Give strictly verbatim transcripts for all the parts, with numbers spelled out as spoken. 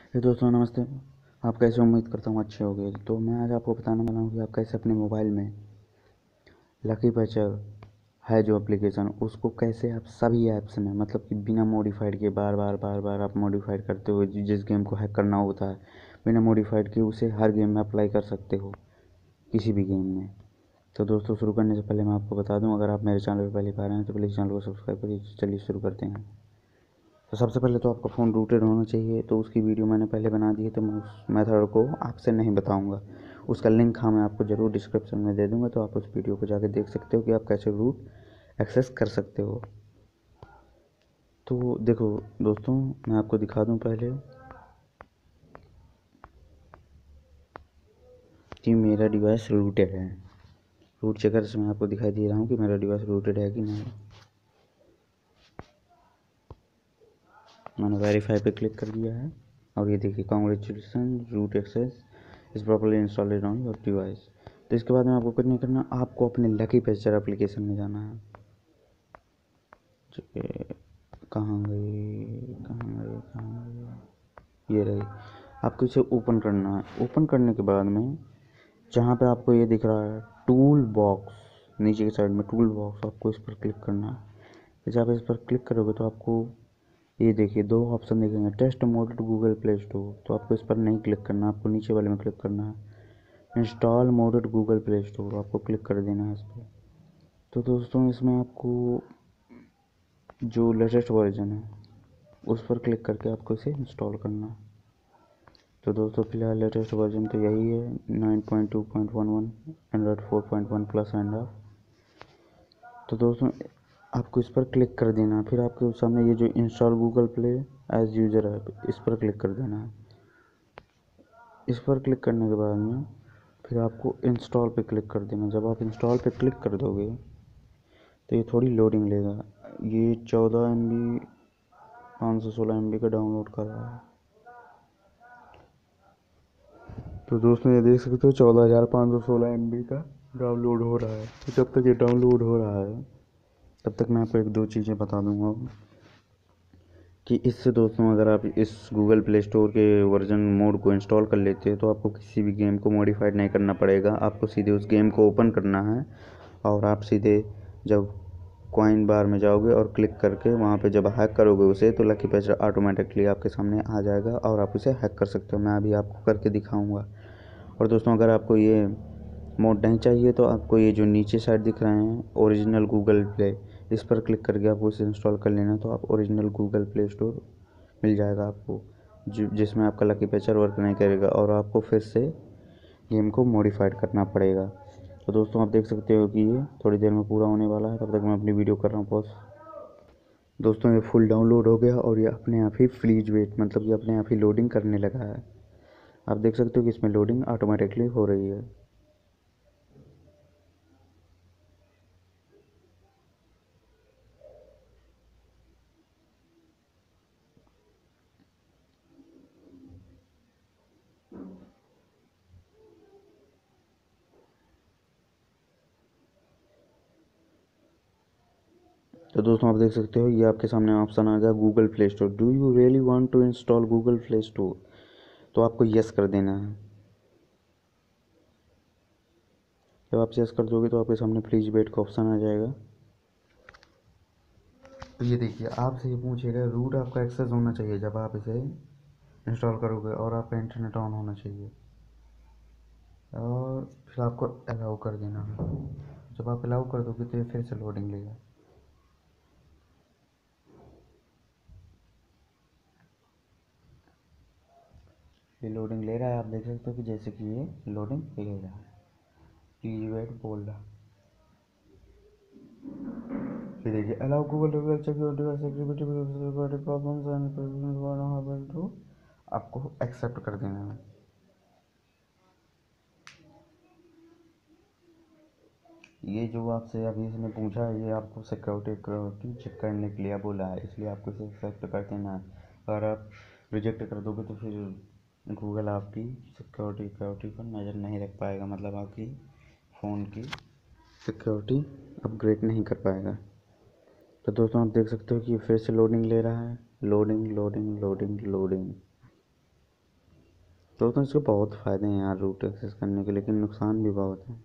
हे दोस्तों नमस्ते। आप कैसे? उम्मीद करता हूँ अच्छे होंगे। तो मैं आज आपको बताने वाला हूँ कि आप कैसे अपने मोबाइल में लकी पैचर है जो एप्लीकेशन, उसको कैसे आप सभी ऐप्स में, मतलब कि बिना मॉडिफाइड के, बार बार बार बार आप मॉडिफाइड करते हो जिस गेम को हैक करना होता है, बिना मॉडिफाइड के उसे हर गेम में अप्लाई कर सकते हो, किसी भी गेम में। तो दोस्तों शुरू करने से पहले मैं आपको बता दूँ, अगर आप मेरे चैनल पर पहली बार आए हैं तो प्लीज़ चैनल को सब्सक्राइब करिए। चलिए शुरू करते हैं। तो सबसे पहले तो आपका फ़ोन रूटेड होना चाहिए। तो उसकी वीडियो मैंने पहले बना दी है, तो मैं उस मेथड को आपसे नहीं बताऊंगा। उसका लिंक हाँ मैं आपको ज़रूर डिस्क्रिप्शन में दे दूंगा, तो आप उस वीडियो को जाके देख सकते हो कि आप कैसे रूट एक्सेस कर सकते हो। तो देखो दोस्तों, मैं आपको दिखा दूं पहले कि मेरा डिवाइस रूटेड है। रूट चेकर से मैं आपको दिखाई दे रहा हूँ कि मेरा डिवाइस रूटेड है कि नहीं। मैंने वेरीफाई पे क्लिक कर दिया है और ये देखिए, congratulations, root access is properly installed on your device. तो इसके बाद में आपको कुछ नहीं करना, आपको अपने लकी पैचर एप्लीकेशन में जाना है। कहाँ गई कहाँ गई कहाँ गई ये रही। आपको इसे ओपन करना है। ओपन करने के बाद में जहाँ पे आपको ये दिख रहा है टूल बॉक्स, नीचे की साइड में टूल बॉक्स, आपको इस पर क्लिक करना है। फिर जब आप इस पर क्लिक करोगे तो आपको ये देखिए दो ऑप्शन दिखेंगे, test mode Google play store. तो आपको इस पर नहीं क्लिक करना, आपको नीचे वाले में क्लिक करना है। Install modded Google play store, आपको क्लिक कर देना है इस पर। तो दोस्तों इसमें आपको जो लेटेस्ट वर्जन है उस पर क्लिक करके आपको इसे इंस्टॉल करना है। तो दोस्तों फिलहाल लेटेस्ट वर्जन तो यही है, nine point two point one one Android four point one plus end of. तो दोस्तों आपको इस पर क्लिक कर देना है। फिर आपके सामने ये जो install Google play edge user है, इस पर क्लिक कर देना है। इस पर क्लिक करने के बाद में फिर आपको इंस्टॉल पे क्लिक कर देना। जब आप इंस्टॉल पे क्लिक कर दोगे तो ये थोड़ी लोडिंग लेगा। ये चौदह एम बी पाँच सौ सोलह एम बी का डाउनलोड कर रहा है। तो दोस्तों ये देख सकते हो चौदह हज़ार पाँच सौ सोलह एम बी का डाउनलोड हो रहा है। तो जब तक ये डाउनलोड हो रहा है तब तक मैं आपको एक दो चीज़ें बता दूंगा कि इससे दोस्तों, अगर आप इस गूगल प्ले स्टोर के वर्जन मोड को इंस्टॉल कर लेते हैं तो आपको किसी भी गेम को मॉडिफाइड नहीं करना पड़ेगा। आपको सीधे उस गेम को ओपन करना है और आप सीधे जब कॉइन बार में जाओगे और क्लिक करके वहाँ पे जब हैक करोगे उसे, तो लकी पैचर ऑटोमेटिकली आपके सामने आ जाएगा और आप उसे हैक कर सकते हो। मैं अभी आपको करके दिखाऊंगा। और दोस्तों अगर आपको ये मोड नहीं चाहिए तो आपको ये जो नीचे साइड दिख रहे हैं ओरिजिनल गूगल प्ले, इस पर क्लिक करके आपको इसे इंस्टॉल कर लेना। तो आप ओरिजिनल गूगल प्ले स्टोर मिल जाएगा आपको, जिसमें आपका लकी पैचर वर्क नहीं करेगा और आपको फिर से गेम को मॉडिफाइड करना पड़ेगा। तो दोस्तों आप देख सकते हो कि ये थोड़ी देर में पूरा होने वाला है। तब तक मैं अपनी वीडियो कर रहा हूँ पॉज। दोस्तों ये फुल डाउनलोड हो गया और ये अपने आप ही फ्रीज वेट, मतलब कि अपने आप ही लोडिंग करने लगा है। आप देख सकते हो कि इसमें लोडिंग ऑटोमेटिकली हो रही है। तो दोस्तों आप देख सकते हो ये आपके सामने ऑप्शन आ गया Google play store. Do you really want to install Google play store? तो आपको यस कर देना है। जब आप यस कर दोगे तो आपके सामने प्लीज वेट का ऑप्शन आ जाएगा। तो ये देखिए आपसे ये पूछेगा रूट आपका एक्सेस होना चाहिए जब आप इसे इंस्टॉल करोगे, और आपका इंटरनेट ऑन होना चाहिए, और फिर आपको अलाउ कर देना है। जब आप अलाउ कर दोगे तो ये फिर से लोडिंग लेगा। ये लोडिंग ले रहा है, आप देख सकते हो कि जैसे कि ये लोडिंग ले रहा है। प्लीज वेट बोल रहा है। ये देखिए allow Google to check your device security problems and to, आपको एक्सेप्ट कर देना है। ये जो आपसे अभी इसने पूछा है ये आपको सिक्योरिटी सिक्योरिटी चेक करने के लिए बोला है, इसलिए आपको इसे एक्सेप्ट कर देना है। अगर आप रिजेक्ट कर दोगे तो फिर गूगल आपकी सिक्योरिटी सिक्योरिटी पर नज़र नहीं रख पाएगा, मतलब आपकी फ़ोन की सिक्योरिटी अपग्रेड नहीं कर पाएगा। तो दोस्तों आप देख सकते हो कि फिर से लोडिंग ले रहा है। Loading loading loading loading. दोस्तों इसके बहुत फ़ायदे हैं यार रूट एक्सेस करने के, लेकिन नुकसान भी बहुत है।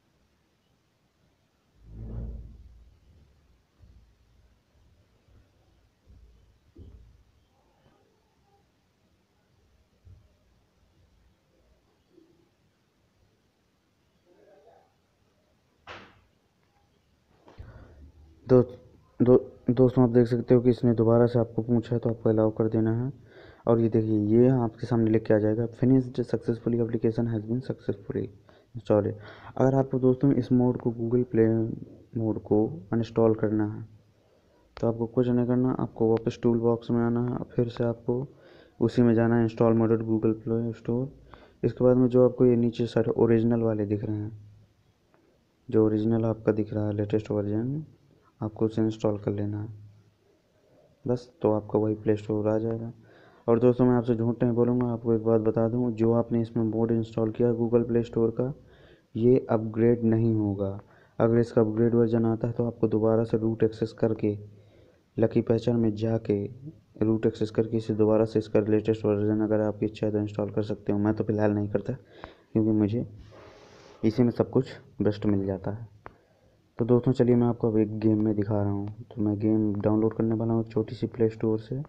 दो, दो दोस्तों आप देख सकते हो कि इसने दोबारा से आपको पूछा है, तो आपको अलाउ कर देना है। और ये देखिए ये आपके सामने लिख के आ जाएगा, finished successfully, application has been successfully install. अगर आपको दोस्तों इस मोड को, गूगल प्ले मोड को अनइंस्टॉल करना है, तो आपको कुछ नहीं करना, आपको वापस टूल बॉक्स में आना है, फिर से आपको उसी में जाना है, install modded Google play store. इसके बाद में जो आपको ये नीचे सारे ओरिजिनल वाले दिख रहे हैं, जो ओरिजिनल आपका दिख रहा है लेटेस्ट वर्जन, आपको उसे इंस्टॉल कर लेना है बस, तो आपका वही प्ले स्टोर आ जाएगा। और दोस्तों मैं आपसे झूठ नहीं बोलूँगा, आपको एक बात बता दूँ, जो आपने इसमें मोड इंस्टॉल किया गूगल प्ले स्टोर का, ये अपग्रेड नहीं होगा। अगर इसका अपग्रेड वर्जन आता है तो आपको दोबारा से रूट एक्सेस करके लकी पहचान में जाके रूट एक्सेस करके इसे दोबारा से इसका लेटेस्ट वर्जन अगर आपकी इच्छा है तो इंस्टॉल कर सकते हो। मैं तो फ़िलहाल नहीं करता, क्योंकि मुझे इसी में सब कुछ बेस्ट मिल जाता है। तो दोस्तों चलिए मैं आपको अब एक गेम में दिखा रहा हूँ। तो मैं गेम डाउनलोड करने वाला हूँ एक छोटी सी प्ले स्टोर से।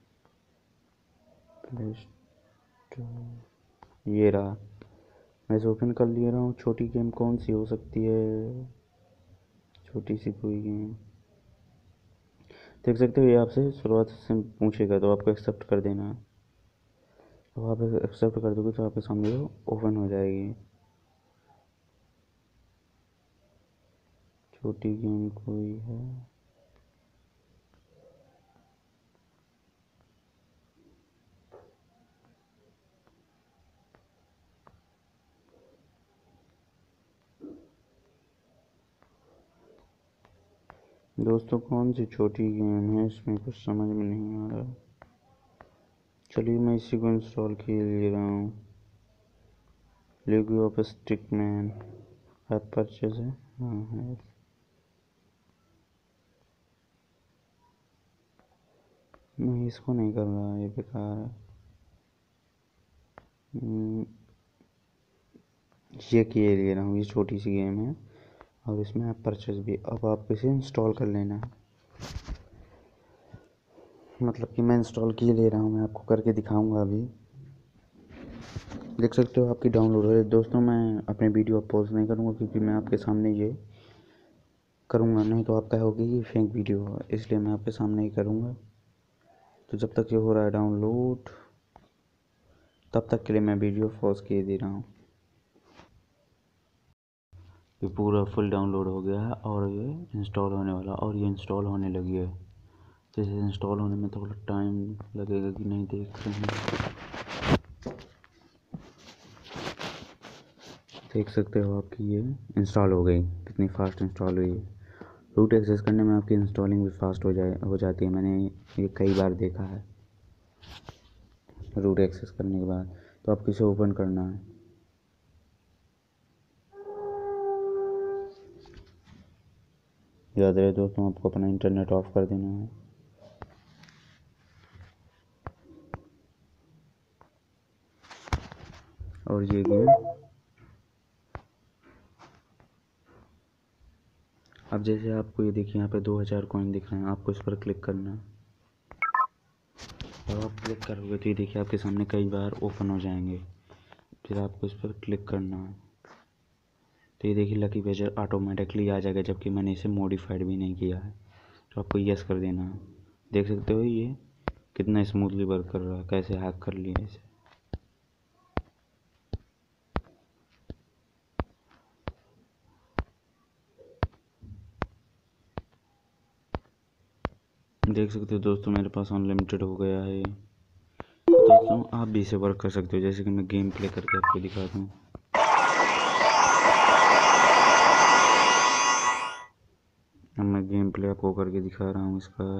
प्ले स्टोर ये रहा, मैं इसे ओपन कर ले रहा हूँ। छोटी गेम कौन सी हो सकती है, छोटी सी कोई गेम देख सकते हो। ये आपसे शुरुआत से पूछेगा तो आपको एक्सेप्ट कर देना है। तो आप एक्सेप्ट कर दोगे तो आपके सामने वो ओपन हो जाएगी। छोटी गेम कोई है, दोस्तों कौन सी छोटी गेम है, इसमें कुछ समझ में नहीं आ रहा। चलिए मैं इसी को इंस्टॉल किए ले रहा हूँ। Lego of stickman app purchase है, हाँ है। नहीं इसको नहीं कर रहा, ये बेकार है। हम्म, ये किए ले रहा हूँ, ये छोटी सी गेम है और इसमें ऐप परचेज भी। अब आपको इसे इंस्टॉल कर लेना है, मतलब कि मैं इंस्टॉल किए ले रहा हूँ, मैं आपको करके दिखाऊंगा अभी। देख सकते हो आपकी डाउनलोड हो रही है। दोस्तों मैं अपने वीडियो पॉज नहीं करूँगा, क्योंकि मैं आपके सामने ये करूँगा, नहीं तो आप कहोगे कि फेक वीडियो है, इसलिए मैं आपके सामने ही करूँगा। तो जब तक ये हो रहा है डाउनलोड, तब तक के लिए मैं वीडियो पॉज किए दे रहा हूँ। ये पूरा फुल डाउनलोड हो गया है और ये इंस्टॉल होने वाला, और ये इंस्टॉल होने लगी है। जैसे इंस्टॉल होने में थोड़ा टाइम लगेगा कि नहीं, देख रहे हैं, देख सकते हो आपकी ये इंस्टॉल हो गई, कितनी फास्ट इंस्टॉल हुई है। रूट एक्सेस करने में आपकी इंस्टॉलिंग भी फास्ट हो जाए हो जाती है, मैंने ये कई बार देखा है। रूट एक्सेस करने के बाद तो आपको इसे ओपन करना है। याद रहे दोस्तों, आपको अपना इंटरनेट ऑफ कर देना है। और ये गेम अब जैसे आपको ये देखिए यहाँ पे दो हज़ार कॉइन दिख रहे हैं, आपको इस पर क्लिक करना है। और आप क्लिक करोगे तो ये देखिए आपके सामने कई बार ओपन हो जाएंगे, फिर आपको इस पर क्लिक करना है। तो ये देखिए लकी वेजर ऑटोमेटिकली आ जाएगा, जबकि मैंने इसे मॉडिफाइड भी नहीं किया है। तो आपको यस कर देना है। देख सकते हो ये कितना स्मूथली वर्क कर रहा है, कैसे हैक कर लिया इसे। देख सकते हो दोस्तों मेरे पास अनलिमिटेड हो गया है। तो दोस्तों आप भी इसे वर्क कर सकते हो, जैसे कि मैं गेम प्ले करके आपको दिखाता हूँ। अब मैं गेम प्ले आपको करके दिखा रहा हूँ इसका।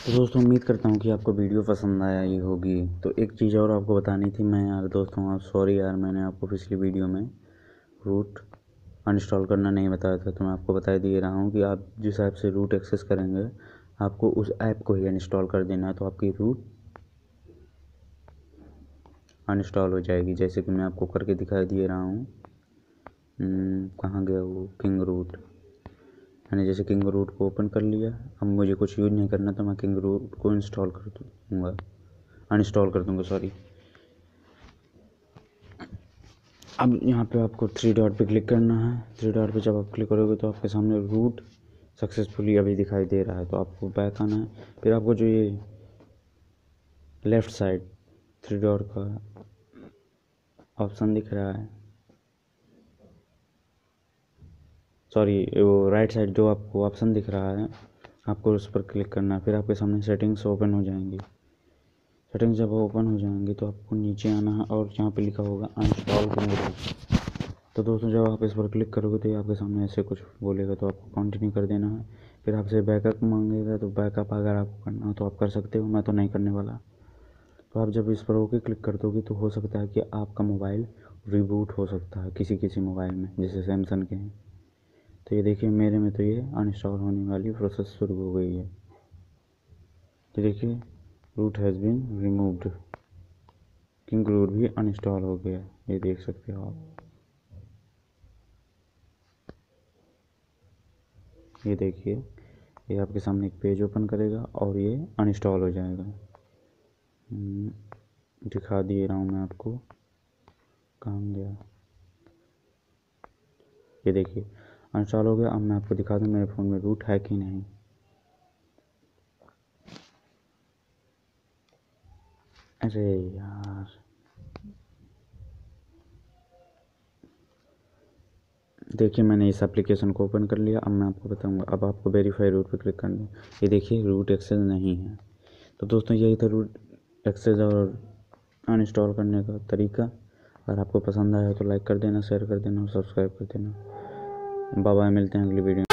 तो दोस्तों उम्मीद करता हूँ कि आपको वीडियो पसंद आया ही होगी। तो एक चीज़ और आपको बतानी थी मैं यार दोस्तों, आप सॉरी यार, मैंने आपको पिछली वीडियो में रूट अनइंस्टॉल करना नहीं बताया था, तो मैं आपको बता दिए रहा हूँ कि आप जिस ऐप से रूट एक्सेस करेंगे आपको उस ऐप को ही अनइंस्टॉल कर देना है, तो आपकी रूट अनइंस्टॉल हो जाएगी। जैसे कि मैं आपको करके दिखाई दे रहा हूँ। कहाँ गया वो किंग रूट। मैंने जैसे किंग रूट को ओपन कर लिया। अब मुझे कुछ यूज नहीं करना, तो मैं किंग रूट को इंस्टॉल कर दूँगा, अनइंस्टॉल कर दूँगा सॉरी। अब यहाँ पे आपको थ्री डॉट पे क्लिक करना है। थ्री डॉट पे जब आप क्लिक करोगे तो आपके सामने रूट सक्सेसफुली अभी दिखाई दे रहा है। तो आपको बैक आना है। फिर आपको जो ये लेफ़्ट साइड थ्री डॉट का ऑप्शन दिख रहा है, सॉरी वो राइट साइड जो आपको ऑप्शन दिख रहा है, आपको उस पर क्लिक करना है। फिर आपके सामने सेटिंग्स ओपन हो जाएंगी। सेटिंग्स जब ओपन हो जाएंगी तो आपको नीचे आना है और यहाँ पे लिखा होगा अनइंस्टॉल किंग। तो दोस्तों जब आप इस पर क्लिक करोगे तो ये आपके सामने ऐसे कुछ बोलेगा, तो आपको कंटिन्यू कर देना है। फिर आपसे बैकअप मांगेगा, तो बैकअप अगर आपको करना हो तो आप कर सकते हो, मैं तो नहीं करने वाला। तो आप जब इस पर ओके क्लिक कर दोगे तो हो सकता है कि आपका मोबाइल रिबूट हो सकता है किसी किसी मोबाइल में, जैसे सैमसंग के हैं। तो ये देखिए मेरे में तो ये अनइंस्टॉल होने वाली प्रोसेस शुरू हो गई है। तो देखिए root has been removed, king root भी अनइंस्टॉल हो गया, ये देख सकते हो आप। ये देखिए ये आपके सामने एक पेज ओपन करेगा और ये अनइंस्टॉल हो जाएगा। दिखा दिए रहा हूँ मैं आपको, कहाँ गया, ये देखिए अनइंस्टॉल हो गया। अब मैं आपको दिखा दूँ मेरे फ़ोन में रूट है कि नहीं। अरे यार, देखिए मैंने इस एप्लीकेशन को ओपन कर लिया। अब मैं आपको बताऊंगा। अब आपको वेरीफाई रूट पर क्लिक करना है। ये देखिए रूट एक्सेस नहीं है। तो दोस्तों यही था रूट एक्सेस और अनइंस्टॉल करने का तरीका। अगर आपको पसंद आया तो लाइक कर देना, शेयर कर देना और सब्सक्राइब कर देना। बाय बाय, मिलते हैं अगली वीडियो।